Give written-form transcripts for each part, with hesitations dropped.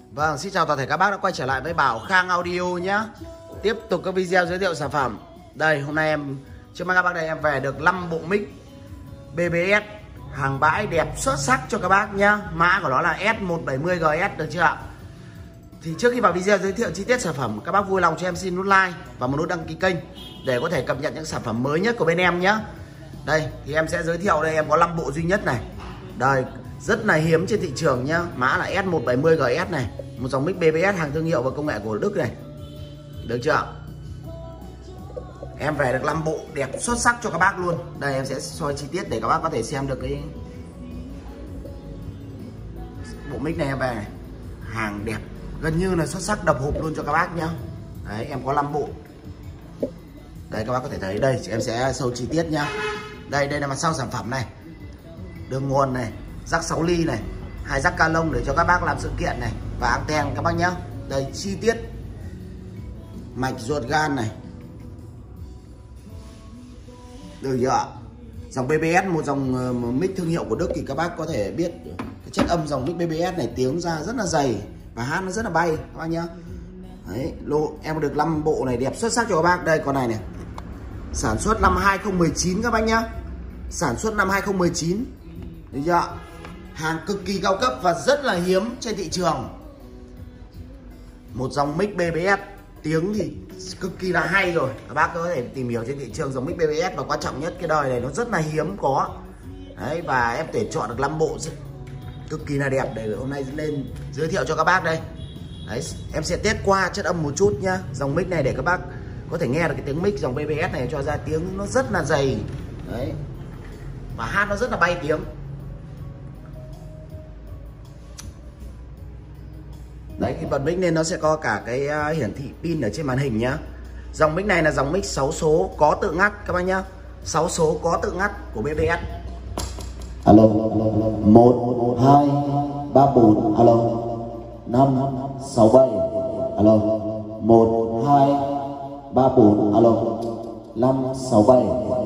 Vâng, xin chào toàn thể các bác đã quay trở lại với Bảo Khang Audio nhé. Tiếp tục các video giới thiệu sản phẩm. Đây, hôm nay em trước mắt các bác đây em về được 5 bộ mic BBS hàng bãi đẹp xuất sắc cho các bác nhá. Mã của nó là S170GS được chưa ạ? Thì trước khi vào video giới thiệu chi tiết sản phẩm, các bác vui lòng cho em xin nút like và một nút đăng ký kênh để có thể cập nhật những sản phẩm mới nhất của bên em nhé. Đây, thì em sẽ giới thiệu đây, em có 5 bộ duy nhất này. Đây, rất là hiếm trên thị trường nhá. Mã là S170GS này, một dòng mic BBS hàng thương hiệu và công nghệ của Đức này. Được chưa? Em về được 5 bộ đẹp xuất sắc cho các bác luôn. Đây em sẽ soi chi tiết để các bác có thể xem được cái bộ mic này em về này. Hàng đẹp, gần như là xuất sắc đập hộp luôn cho các bác nhá. Đấy, em có 5 bộ. Đây các bác có thể thấy đây, em sẽ sâu chi tiết nhá. Đây là mặt sau sản phẩm này. Đường nguồn này, rắc 6 ly này, 2 rắc ca lông để cho các bác làm sự kiện này và anten các bác nhá. Đây chi tiết mạch ruột gan này. Được chưa ạ? Dòng BBS, một dòng mic thương hiệu của Đức thì các bác có thể biết cái chất âm dòng mic BBS này tiếng ra rất là dày và hát nó rất là bay các bác nhá. Đấy, em được 5 bộ này đẹp xuất sắc cho các bác. Đây con này này. Sản xuất năm 2019 các bác nhá. Sản xuất năm 2019. Được chưa ạ? Hàng cực kỳ cao cấp và rất là hiếm trên thị trường. Một dòng mic BBS tiếng thì cực kỳ là hay rồi. Các bác có thể tìm hiểu trên thị trường dòng mic BBS, và quan trọng nhất cái đời này nó rất là hiếm có. Đấy, và em tuyển chọn được 5 bộ cực kỳ là đẹp để hôm nay lên giới thiệu cho các bác đây. Đấy, em sẽ test qua chất âm một chút nhá. Dòng mic này để các bác có thể nghe được cái tiếng mic dòng BBS này cho ra tiếng nó rất là dày. Đấy. Và hát nó rất là bay tiếng. Đấy, khi bật mic lên nó sẽ có cả cái hiển thị pin ở trên màn hình nhá. Dòng mic này là dòng mic 6 số có tự ngắt các bác nhá. 6 số có tự ngắt của BBS. Alo, 1 2 3 4 alo 5 6 7 alo 1 2 3 4 alo 5 6 7.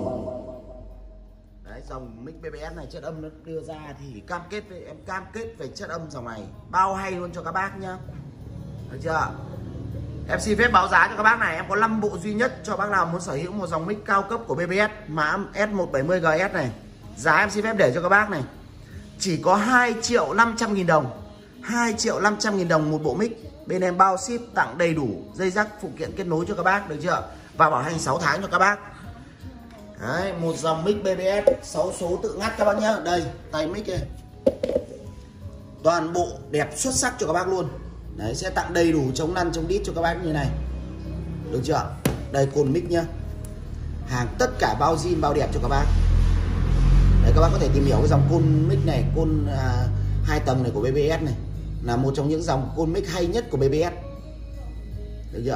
Đấy, dòng mic BBS này chất âm nó đưa ra thì em cam kết về chất âm dòng này bao hay luôn cho các bác nhá. Được chưa? Em xin phép báo giá cho các bác này, em có 5 bộ duy nhất cho bác nào muốn sở hữu một dòng mic cao cấp của BBS mã S170GS này. Giá em xin phép để cho các bác này chỉ có 2.500.000 đồng. 2.500.000 đồng một bộ mic. Bên em bao ship tặng đầy đủ dây rắc phụ kiện kết nối cho các bác, được chưa? Và bảo hành 6 tháng cho các bác. Đấy, một dòng mic BBS 6 số tự ngắt các bác nhá. Đây, tay mic này. Toàn bộ đẹp xuất sắc cho các bác luôn. Đấy, sẽ tặng đầy đủ chống lăn chống đít cho các bác như này. Được chưa? Đây cồn mic nhá. Hàng tất cả bao zin bao đẹp cho các bác. Đấy, các bác có thể tìm hiểu cái dòng côn mic này, côn 2 tầng này của BBS này là một trong những dòng côn mic hay nhất của BBS. Được chưa?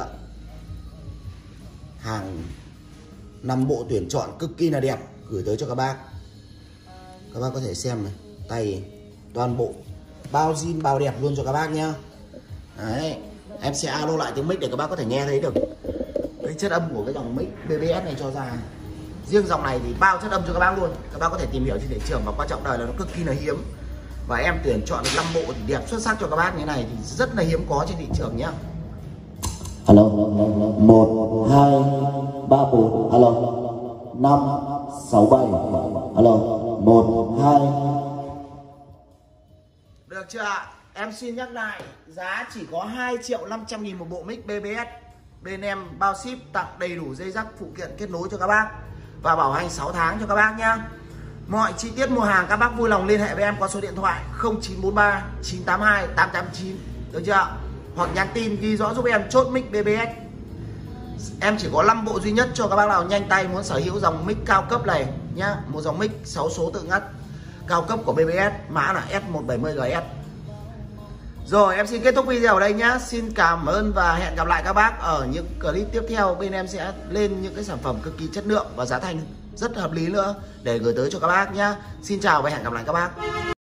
Hàng 5 bộ tuyển chọn cực kỳ là đẹp gửi tới cho các bác. Các bác có thể xem này, tay toàn bộ bao zin bao đẹp luôn cho các bác nhá. Đấy, em sẽ alo lại tiếng mic để các bác có thể nghe thấy được cái chất âm của cái dòng mic BBS này cho ra. Riêng dòng này thì bao chất âm cho các bác luôn. Các bác có thể tìm hiểu trên thị trường, và quan trọng đời là nó cực kỳ là hiếm. Và em tuyển chọn được 5 bộ thì đẹp xuất sắc cho các bác như này thì rất là hiếm có trên thị trường nhá. Alo, 1 2 3 4 alo 5 6 7 alo 1 2. Được chưa ạ? Em xin nhắc lại, giá chỉ có 2.500.000 một bộ mic BBS. Bên em bao ship tặng đầy đủ dây rắc phụ kiện kết nối cho các bác và bảo hành 6 tháng cho các bác nhá. Mọi chi tiết mua hàng các bác vui lòng liên hệ với em qua số điện thoại 0943 982 889. Được chưa? Hoặc nhắn tin ghi rõ giúp em chốt mic BBS. Em chỉ có 5 bộ duy nhất cho các bác nào nhanh tay muốn sở hữu dòng mic cao cấp này nhá. Một dòng mic 6 số tự ngắt cao cấp của BBS, mã là S170GS. Rồi, em xin kết thúc video ở đây nhá. Xin cảm ơn và hẹn gặp lại các bác ở những clip tiếp theo. Bên em sẽ lên những cái sản phẩm cực kỳ chất lượng và giá thành rất hợp lý nữa để gửi tới cho các bác nhá. Xin chào và hẹn gặp lại các bác.